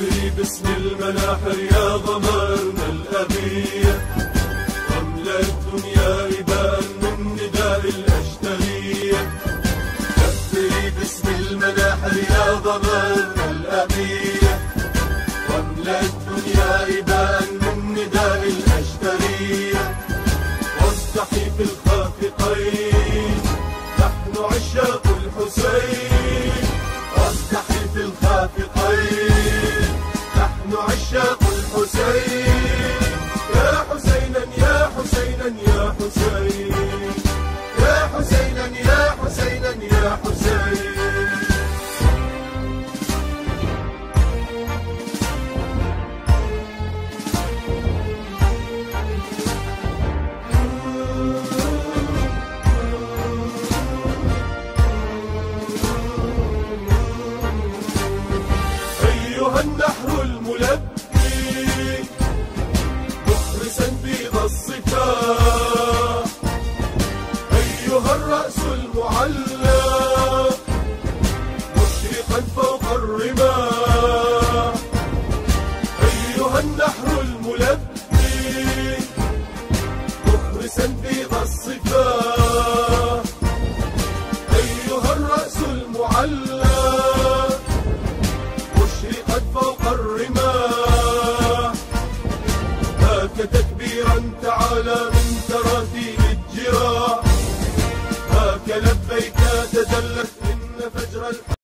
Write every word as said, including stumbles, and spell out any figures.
كبري باسم المناحر يا ضمرنا الأبية، واملأ الدنيا رباء من نداء الأشترية. كبري باسم المناحر يا ضمرنا الأبية، واملأ الدنيا رباء من نداء الأشترية. واصدحي في الخافقين نحن عشاق الحسين، واصدحي في الخافقين نحن عشاق الحسين. يا حسينا يا حسينا يا حسين، يا حسينا يا حسينا يا حسين. أيها النحر الملبي محرسا بيض الصفاء، أيها الرأس المعلى مشرقا فوق الرماح. أيها النحر الملبي محرسا بيض الصفاء، أيها الرأس المعلى مشرقا فوق الرماح. هاك تكبيرا تعالى من تراثيم الجراح، هاك لبيك تدلت